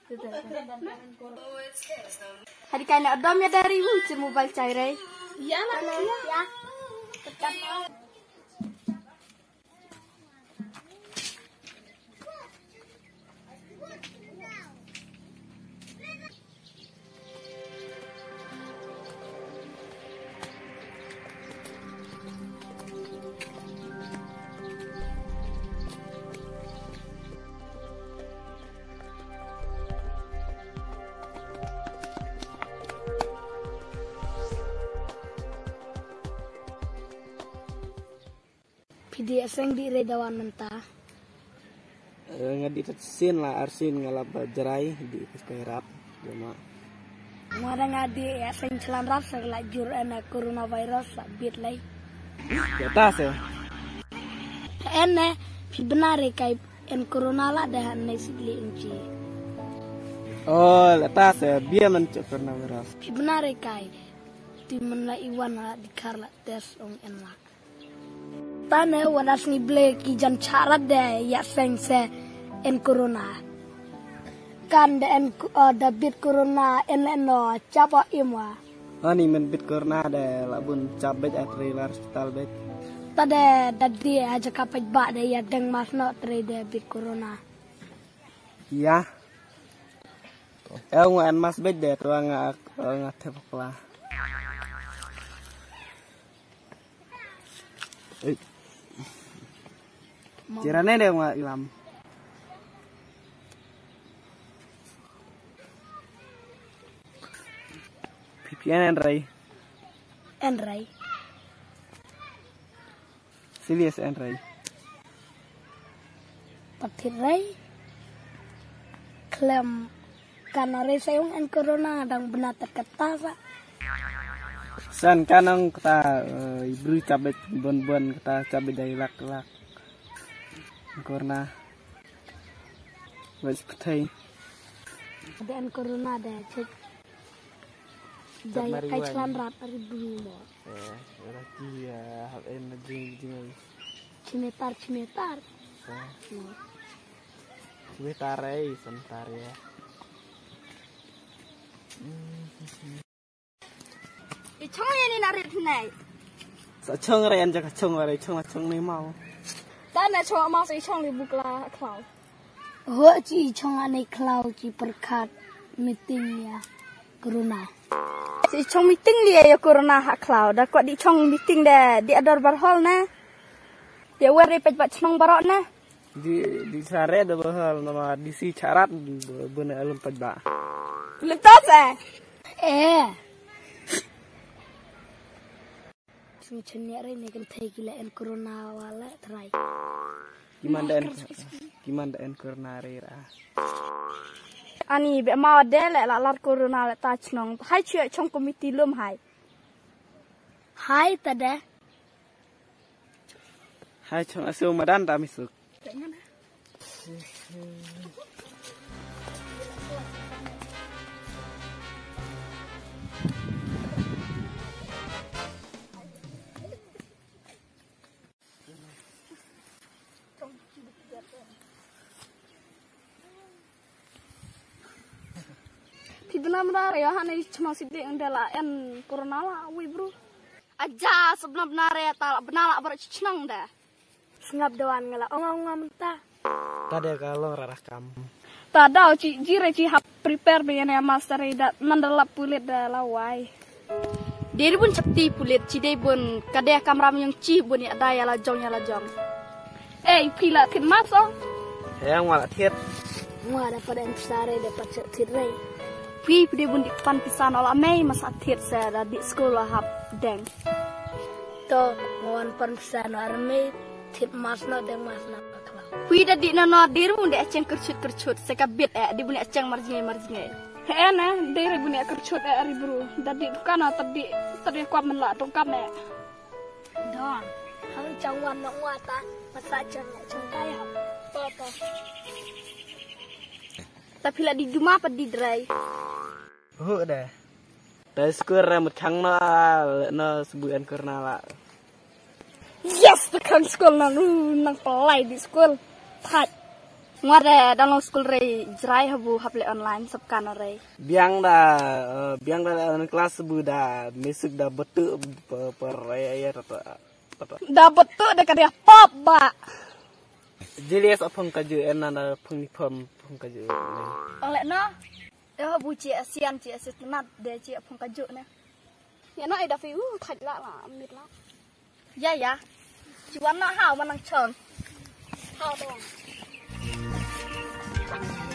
Hari kaya adam ya dari wujud mobile cair. Iya lah ya. Tetap. Pidi aseng di redawan mentah. Ngadi sin lah arsin ngalap jerai di keskairap cuma. Mada ngadi aseng celan rasa lajur anak coronavirus bit lay. Di atas ya. Ene benar kai en corona lah dah ane sigli unci. Oh, di atas ya biar mencuk coronavirus. Benar kai di menla iwan di karla tes ong enla. Tane wanas ni blek ijan carat deh ya sengse en corona. Kan de en da bit corona en no capa imwa. Ani men bit corona ada labun cabet atri hospital bet. Tade dadi aja kapaj ba de ya deng mas no tre de bit corona. Iya. Ngan mas bet de tuang ngak tepaklah. Cirane deh nggak ilam. Pipian Enrai. Enrai. Serius Enrai. Patirai. Klem karena resayung en corona dang benar terketasa. San kanang kita ibru cabet bon kita cabet dari lak. Corona. Wes kutai. Ada en corona ada cek. Daya kai celan rat ribu mo. Lagi ya hal en jing. Cimetar. Cimetar sebentar ya. Ichong ini narik nai. Sachong ren jaga chong wari chong ni mau. Tane chong mau si chong li bukla klau. Ho chi chong ane klau chi perkat meeting ya corona. Si chong meeting dia ya corona hak klau. Dah kok di chong meeting deh di ador barhol na. Dia wari pej chong barok na. Di sare ada bahal nama di si carat bener alun pej ba. Lepas Semacamnya ini kan gila en corona wala terai. Gimana en corona rira. Ani be mau deh lar corona le touch nong. Hai cuy chong komiti lum hai. Hai tada. Hai chong asu madan ta misuk. Benar-benar ya hanai cuma sidik endala en corona lah wi bro. Aja sebenar-benar ya tak benar lah bercenang dah. Sengap doan ngala ongong mentah. Tadi kalau rarah kamu. Tada ci jire ci hap prepare dengan ya master ida mandalap pulit dah lawai. Dia pun cepti pulit ci dei pun kadeh kamram yang ci pun ya ada ya lajong. Pila tin maso. Yang malah tiet. Mua dapat en sare dapat tirai. Pi dia pun di pan pisan olah mei masa tiet saya di sekolah hap deng. To ngawan pan pisan arme tiet masno deng masna paklau. Pi dah di nano dir pun dia aceng kercut sekabit di pun aceng marjingai. Na dia pun kercut ari bro. Dadi bukan tadi kuat menla tongkam Don. Hang cangwan nak wata masa cang kaya. To. Tapi lah di rumah apa di dry. Dah. Dah skur rambut kang no sebulan karena lah. Yes, tekan sekolah nang pelai di sekolah. Pat. Ngare dalam school rei jerai habu haple online sabkan rei. biang da kelas bu da mesuk da betu per ya Dapat tuh dekat dia pop ba. jelas apung kaju enan da pung kaju Oleh no. Dia habu ci asian ci asit nat dia ci apung kaju na. Ya no ada fiu thaj la la mit la. Ya. Cuan nak hao manang chong. Hao dong.